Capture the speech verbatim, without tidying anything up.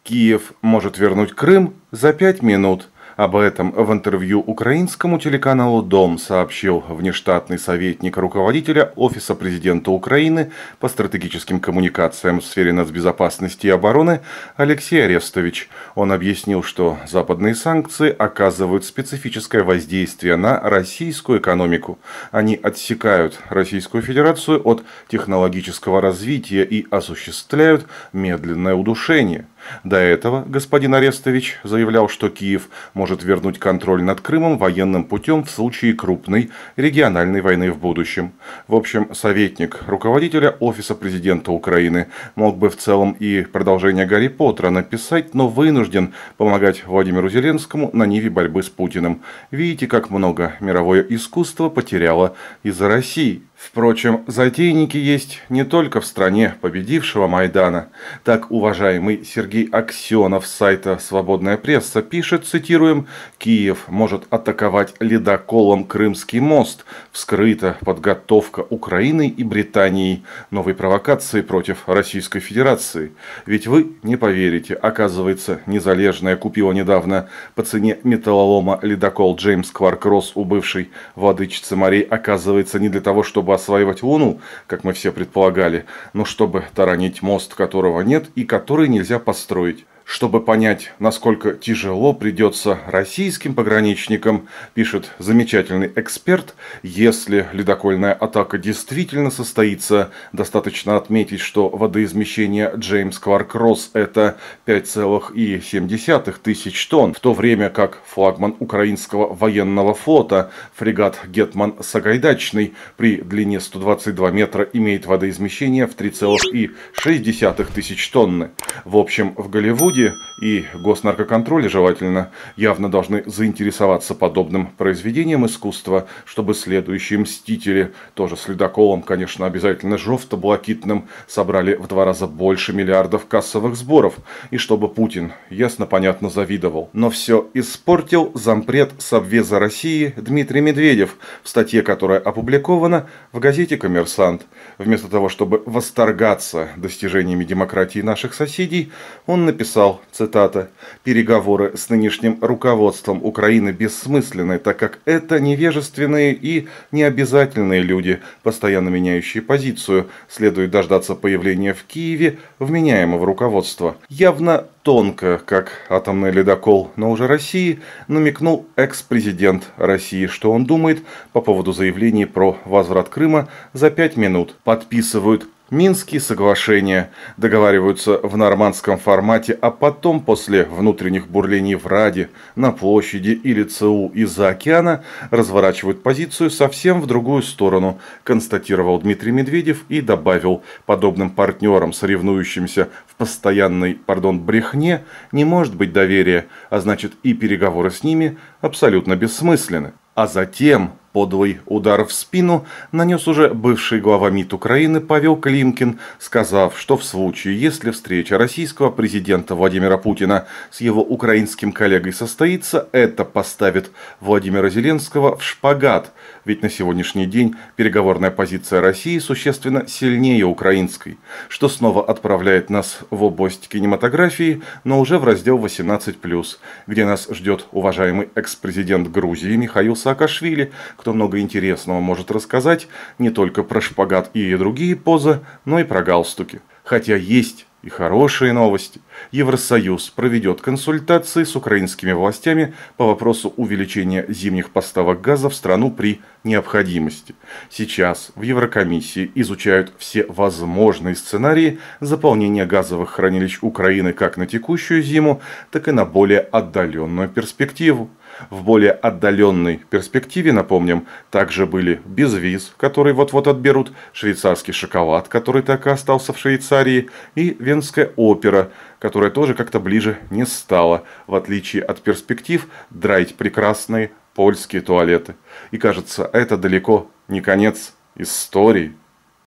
Киев может вернуть Крым за пять минут. Об этом в интервью украинскому телеканалу «Дом» сообщил внештатный советник руководителя Офиса президента Украины по стратегическим коммуникациям в сфере нацбезопасности и обороны Алексей Арестович. Он объяснил, что западные санкции оказывают специфическое воздействие на российскую экономику. Они отсекают Российскую Федерацию от технологического развития и осуществляют медленное удушение. До этого господин Арестович заявлял, что Киев может вернуть контроль над Крымом военным путем в случае крупной региональной войны в будущем. В общем, советник руководителя Офиса президента Украины мог бы в целом и продолжение Гарри Поттера написать, но вынужден помогать Владимиру Зеленскому на ниве борьбы с Путиным. Видите, как много мировое искусство потеряло из-за России. Впрочем, затейники есть не только в стране победившего Майдана. Так, уважаемый Сергей Аксенов с сайта «Свободная пресса» пишет, цитируем, «Киев может атаковать ледоколом Крымский мост. Вскрыта подготовка Украины и Британии новой провокации против Российской Федерации. Ведь вы не поверите, оказывается, Незалежная купила недавно по цене металлолома ледокол Джеймс Кларк Росс у бывшей владычицы морей, оказывается, не для того, чтобы осваивать Луну, как мы все предполагали, но чтобы таранить мост, которого нет и который нельзя построить. Чтобы понять, насколько тяжело придется российским пограничникам, пишет замечательный эксперт, если ледокольная атака действительно состоится, достаточно отметить, что водоизмещение Джеймс Кларк Росс это пять целых семь десятых тысяч тонн, в то время как флагман украинского военного флота, фрегат Гетман Сагайдачный, при длине сто двадцать два метра имеет водоизмещение в три целых шесть десятых тысяч тонны. В общем, в Голливуде и госнаркоконтроле желательно явно должны заинтересоваться подобным произведением искусства, чтобы следующие «Мстители», тоже с ледоколом, конечно, обязательно жовто-блакитным, собрали в два раза больше миллиардов кассовых сборов, и чтобы Путин ясно-понятно завидовал. Но все испортил зампред Совбеза России Дмитрий Медведев в статье, которая опубликована в газете «Коммерсант». Вместо того, чтобы восторгаться достижениями демократии наших соседей, он написал, цитата, «Переговоры с нынешним руководством Украины бессмысленны, так как это невежественные и необязательные люди, постоянно меняющие позицию. Следует дождаться появления в Киеве вменяемого руководства». Явно тонко, как атомный ледокол, но уже России, намекнул экс-президент России, что он думает по поводу заявлений про возврат Крыма за пять минут. Подписывают Минские соглашения, договариваются в нормандском формате, а потом, после внутренних бурлений в Раде, на площади или ЦУ из-за океана, разворачивают позицию совсем в другую сторону, констатировал Дмитрий Медведев и добавил, подобным партнерам, соревнующимся в постоянной, пардон, брехне, не может быть доверия, а значит и переговоры с ними абсолютно бессмысленны. А затем подлый удар в спину нанес уже бывший глава МИД Украины Павел Климкин, сказав, что в случае, если встреча российского президента Владимира Путина с его украинским коллегой состоится, это поставит Владимира Зеленского в шпагат, ведь на сегодняшний день переговорная позиция России существенно сильнее украинской, что снова отправляет нас в область кинематографии, но уже в раздел восемнадцать плюс, где нас ждет уважаемый экс-президент Грузии Михаил Саакашвили, кто много интересного может рассказать не только про шпагат и другие позы, но и про галстуки. Хотя есть и хорошие новости. Евросоюз проведет консультации с украинскими властями по вопросу увеличения зимних поставок газа в страну при необходимости. Сейчас в Еврокомиссии изучают все возможные сценарии заполнения газовых хранилищ Украины как на текущую зиму, так и на более отдаленную перспективу. В более отдаленной перспективе, напомним, также были безвиз, который вот-вот отберут, швейцарский шоколад, который так и остался в Швейцарии, и Венская опера, которая тоже как-то ближе не стала, в отличие от перспектив драить прекрасные польские туалеты. И кажется, это далеко не конец истории.